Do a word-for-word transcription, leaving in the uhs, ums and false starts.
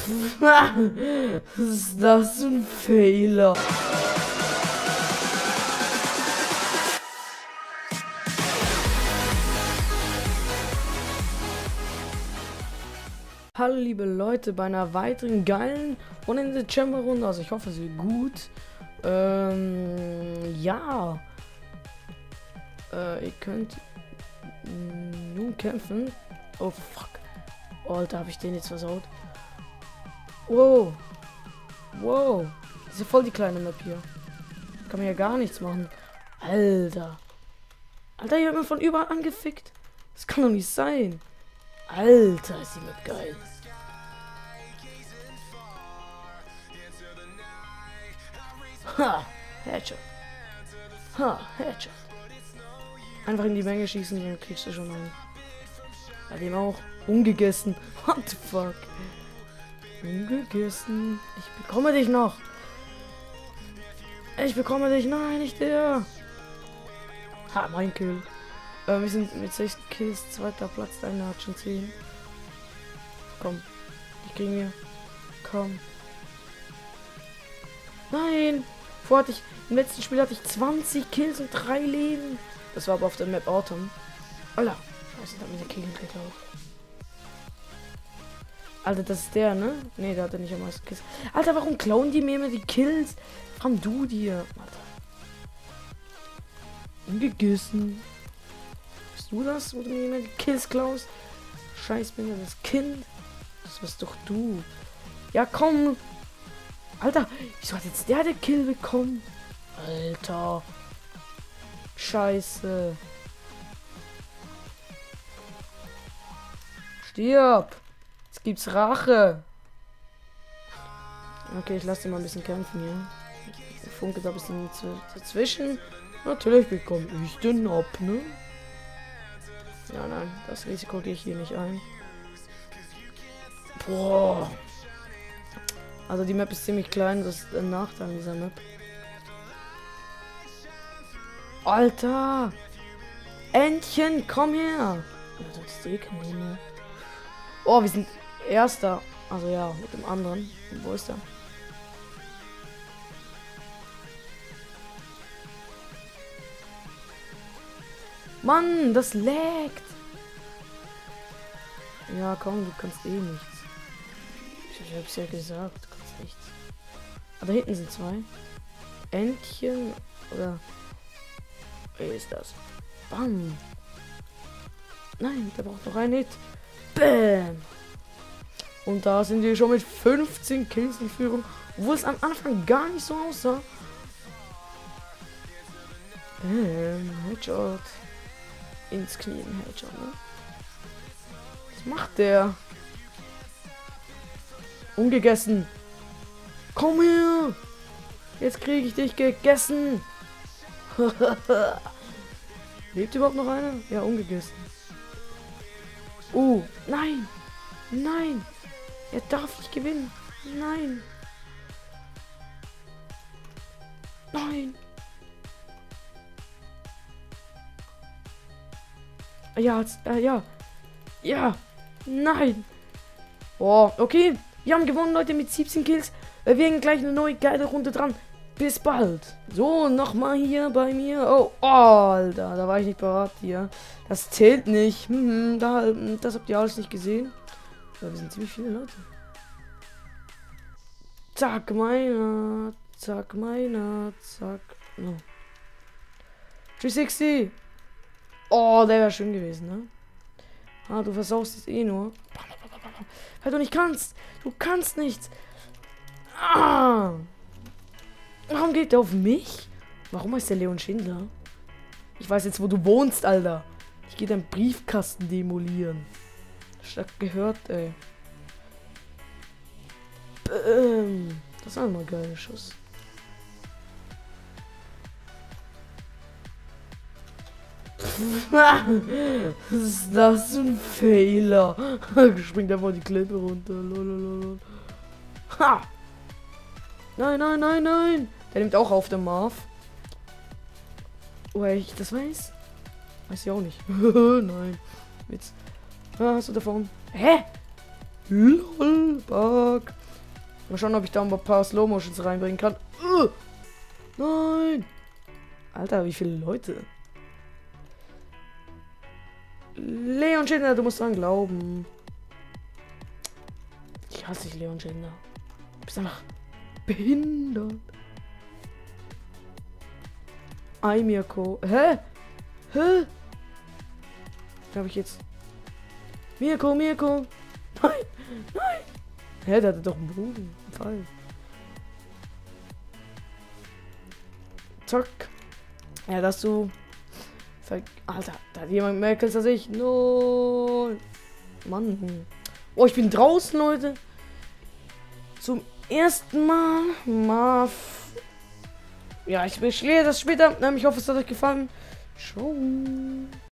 Was ist das für ein Fehler? Hallo liebe Leute, bei einer weiteren geilen und in der Chamber Runde, also ich hoffe es wird gut. Ähm, ja. Äh, ihr könnt nun kämpfen. Oh fuck. Oh, Alter, habe ich den jetzt versaut. Wow. Wow. Das ist ja voll die kleine Map hier. Kann man ja gar nichts machen. Alter. Alter, hier wird man von überall angefickt. Das kann doch nicht sein. Alter, ist die Map geil. Ha, Headshot. Ha, Headshot. Einfach in die Menge schießen, dann kriegst du schon einen. Bei dem auch. Ungegessen. What the fuck? Ungegessen. Ich bekomme dich noch. Ich bekomme dich. Nein, nicht der. Ha, mein Kill. Äh, wir sind mit sechs Kills, zweiter Platz, deiner hat schon zehn. Komm, die kriegen wir. Komm. Nein! Vorher hatte ich, im letzten Spiel hatte ich zwanzig Kills und drei Leben. Das war aber auf der Map Autumn. Alter, scheiße, da hat mir der Kill geklaut. Alter, das ist der, ne? Ne, der hatte nicht am meisten Kills. Alter, warum klauen die mir immer die Kills? Warum du dir? Alter. Ungegessen. Bist du das, wo du mir immer die Kills klaust? Scheiß bin ja das Kind. Das bist doch du. Ja, komm. Alter, wieso hat jetzt der den Kill bekommen? Alter. Scheiße. Stirb. Jetzt gibt's Rache. Okay, ich lasse den mal ein bisschen kämpfen hier. Der Funke da ein bisschen dazwischen. Natürlich bekomme ich den ab, ne? Ja, nein, das Risiko gehe ich hier nicht ein. Boah. Also die Map ist ziemlich klein, das ist ein Nachteil dieser Map. Alter! Entchen, komm her! Also das Steak nehmen. Oh, wir sind Erster. Also ja, mit dem anderen. Wo ist er? Mann, das laggt! Ja, komm, du kannst eh nichts. Ich hab's ja gesagt, du kannst nichts. Aber da hinten sind zwei. Entchen oder... Wer ist das? Bam! Nein, der braucht noch einen Hit. Bam! Und da sind wir schon mit fünfzehn Kills in Führung. Obwohl es am Anfang gar nicht so aussah. Bam! Headshot. Ins Knie ein Headshot, ne? Was macht der? Ungegessen. Komm her. Jetzt kriege ich dich gegessen. Lebt überhaupt noch einer? Ja, ungegessen. Oh, nein. Nein. Er darf nicht gewinnen. Nein. Nein. Ja, jetzt, äh, ja. Ja. Nein. Oh, okay. Wir haben gewonnen, Leute, mit siebzehn Kills. Wir werden gleich eine neue geile Runde dran. Bis bald. So, nochmal hier bei mir. Oh, oh, Alter, da war ich nicht parat hier. Das zählt nicht. Hm, da, das habt ihr alles nicht gesehen. Ja, wir sind ziemlich viele Leute. Zack, meiner. Zack, meiner. Zack. No. dreihundertsechzig. Oh, der wäre schön gewesen, ne? Ah, du versaust es eh nur. Weil du nicht kannst. Du kannst nichts. Ah. Warum geht der auf mich? Warum heißt der Leon Schindler? Ich weiß jetzt, wo du wohnst, Alter. Ich gehe deinen Briefkasten demolieren. Stark gehört, ey. Bäm. Das ist einmal ein geiler Schuss. Was ist das für ein Fehler? Springt einfach die Klippe runter. Lololol. Ha! Nein, nein, nein, nein! Der nimmt auch auf, der Marv. Woher ich das weiß? Weiß ich auch nicht. Nein. Witz. Ah, hast du davon? Hä? Lol, Bug. Mal schauen, ob ich da ein paar Slow-Motions reinbringen kann. Uh, nein. Alter, wie viele Leute. Leon Schindler, du musst dran glauben. Ich hasse dich, Leon Schindler. Du bist einfach behindert. Ai, Mirko. Hä? Hä? Habe ich jetzt... Mirko, Mirko. Nein, nein. Hä, der hatte doch einen Bogen. Fall. Zack. Ja, dass du... Alter, da hat jemand mehr Kills als ich. No. Mann. Oh, ich bin draußen, Leute. Zum ersten Mal. Marv. Ja, ich beschließe das später. Ich hoffe, es hat euch gefallen. Ciao.